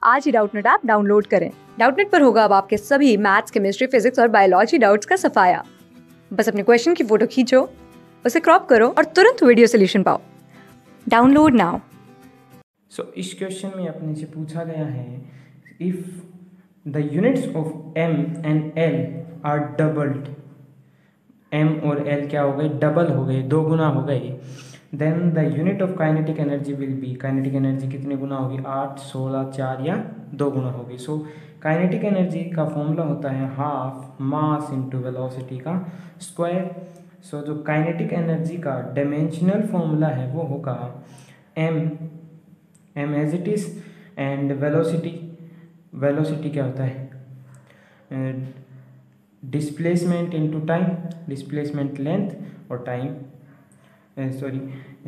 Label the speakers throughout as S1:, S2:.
S1: आज ही Doubtnut app download करें। डाउटनेट पर होगा अब आपके सभी मैथ्स, केमिस्ट्री, फिजिक्स और बायोलॉजी डाउट्स का सफाया। बस अपने क्वेश्चन की फोटो खींचो, उसे क्रॉप करो और तुरंत वीडियो सोल्यूशन पाओ। Download now.
S2: इस क्वेश्चन में अपने से पूछा गया है, if the units of M and L are doubled, M और एल क्या हो गए, डबल हो गए, दो गुना हो गए, then the unit of kinetic energy will be, kinetic energy कितने गुना होगी, 8, 16, 4 या 2 गुना होगी। सो काइनेटिक एनर्जी का फॉर्मूला होता है हाफ मास इंटू वेलोसिटी का स्क्वायर। सो जो काइनेटिक एनर्जी का डायमेंशनल फॉर्मूला है वो होगा M as it is, and velocity क्या होता है, displacement into time, displacement length और टाइम, सॉरी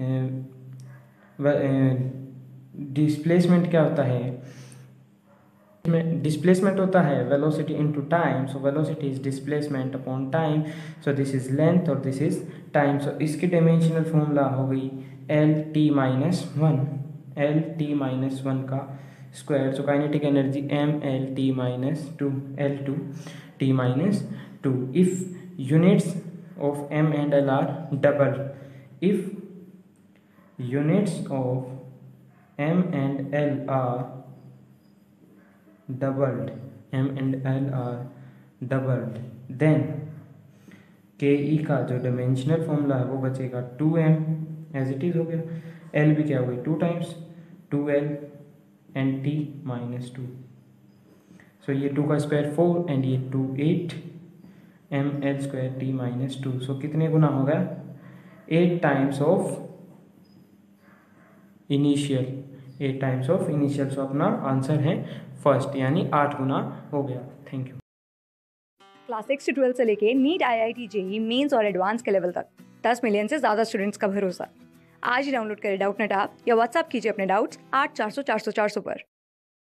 S2: डिस्प्लेसमेंट क्या होता है, डिस्प्लेसमेंट होता है velocity into time. So velocity is displacement upon time, so this is length और दिस इज टाइम। सो इसकी डायमेंशनल फॉर्मूला हो गई L_T-1, L_T-1 का square. So kinetic energy ML_T-2, L2T-2। If units of M and L are double, if units of M and L are doubled, M and L are doubled, then KE का जो dimensional formula है वो बचेगा 2m, as it is हो गया, L भी क्या हो गई 2 टाइम्स 2L एंड T-2। सो ये 2 का स्क्वायर 4 एंड ये 2 8, ML² T-2। सो कितने गुना हो गया, 8 times of initial, 8 times of initial. So अपना आंसर है फर्स्ट, यानी 8 गुना हो गया। Thank you.
S1: क्लास 6 से 12 से लेके नीट, IIT, JEE मेंस और एडवांस के लेवल तक 10 मिलियन से ज्यादा स्टूडेंट्स का भरोसा। आज ही डाउनलोड करें डाउटनेट ऐप या व्हाट्सएप कीजिए अपने डाउट्स 8400 400 400 पर।